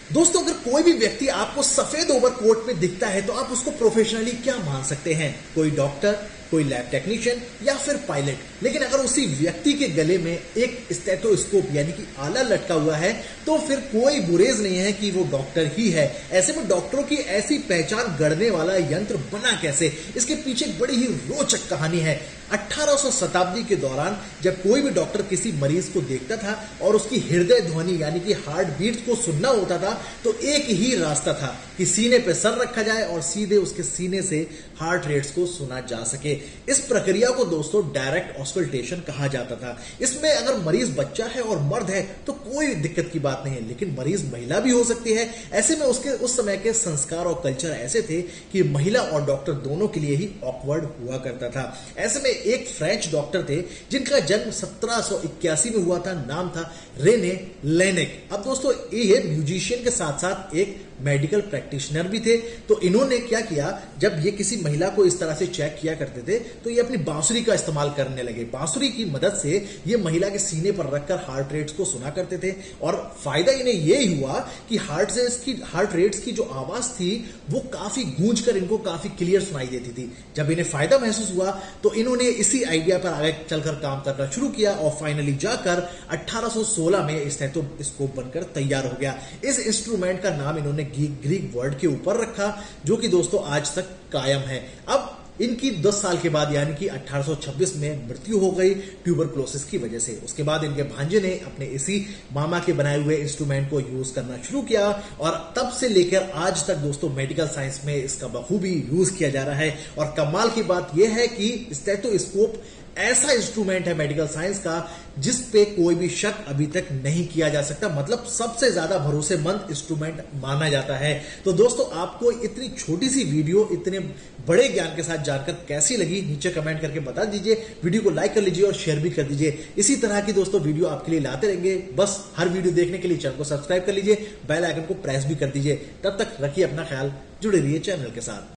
दोस्तों, अगर कोई भी व्यक्ति आपको सफेद ओवरकोट में दिखता है तो आप उसको प्रोफेशनली क्या मान सकते हैं? कोई डॉक्टर, कोई लैब टेक्नीशियन या फिर पायलट। लेकिन अगर उसी व्यक्ति के गले में एक स्टेथोस्कोप यानी कि आला लटका हुआ है तो फिर कोई गुरेज नहीं है कि वो डॉक्टर ही है। ऐसे में डॉक्टरों की ऐसी पहचान गढ़ने वाला यंत्र बना कैसे? इसके पीछे एक बड़ी ही रोचक कहानी है। 1800 शताब्दी के दौरान जब कोई भी डॉक्टर किसी मरीज को देखता था और उसकी हृदय ध्वनि यानी कि हार्ट बीट को सुनना होता था तो एक ही रास्ता था कि सीने पे सर रखा जाए और सीधे उसके सीने से हार्ट रेट्स को सुना जा सके। इस प्रक्रिया को दोस्तों डायरेक्ट ऑस्कल्टेशन कहा जाता था। इसमें अगर मरीज बच्चा है और मर्द है तो कोई दिक्कत की बात नहीं है, लेकिन मरीज महिला भी हो सकती है। ऐसे में उसके उस समय के संस्कार और कल्चर ऐसे थे कि महिला और डॉक्टर दोनों के लिए ही ऑकवर्ड हुआ करता था। ऐसे में एक फ्रेंच डॉक्टर थे जिनका जन्म 1781 में हुआ था। नाम था रेने लेनेक। अब दोस्तों, ये म्यूजिशियन के साथ साथ एक मेडिकल प्रैक्टिशनर भी थे। तो इन्होंने क्या किया, जब ये किसी महिला को इस तरह से चेक किया करते थे तो ये अपनी बांसुरी का इस्तेमाल करने लगे। बांसुरी की मदद से ये महिला के सीने पर रखकर हार्ट रेट्स को सुना करते थे और फायदा इन्हें ये हुआ कि हार्ट रेट्स की जो आवाज थी वो काफी गूंज कर इनको काफी क्लियर सुनाई देती थी। जब इन्हें फायदा महसूस हुआ तो इन्होंने इसी आइडिया पर आगे चलकर काम करना शुरू किया और फाइनली जाकर 1816 में स्टेथोस्कोप बनकर तैयार हो गया। इस इंस्ट्रूमेंट का नाम इन्होंने ग्रीक वर्ड के ऊपर रखा जो कि दोस्तों आज तक कायम है। अब इनकी 10 साल के बाद यानी कि 1826 में मृत्यु हो गई ट्यूबरक्लोसिस की वजह से। उसके बाद इनके भांजे ने अपने इसी मामा के बनाए हुए इंस्ट्रूमेंट को यूज करना शुरू किया और तब से लेकर आज तक दोस्तों मेडिकल साइंस में इसका बखूबी यूज किया जा रहा है। और कमाल की बात यह है कि स्टेथोस्कोप ऐसा इंस्ट्रूमेंट है मेडिकल साइंस का जिस पे कोई भी शक अभी तक नहीं किया जा सकता। मतलब सबसे ज्यादा भरोसेमंद इंस्ट्रूमेंट माना जाता है। तो दोस्तों, आपको इतनी छोटी सी वीडियो इतने बड़े ज्ञान के साथ जानकर कैसी लगी नीचे कमेंट करके बता दीजिए। वीडियो को लाइक कर लीजिए और शेयर भी कर दीजिए। इसी तरह की दोस्तों वीडियो आपके लिए लाते रहेंगे। बस हर वीडियो देखने के लिए चैनल को सब्सक्राइब कर लीजिए, बेल आइकन को प्रेस भी कर दीजिए। तब तक रखिए अपना ख्याल, जुड़े रहिए चैनल के साथ।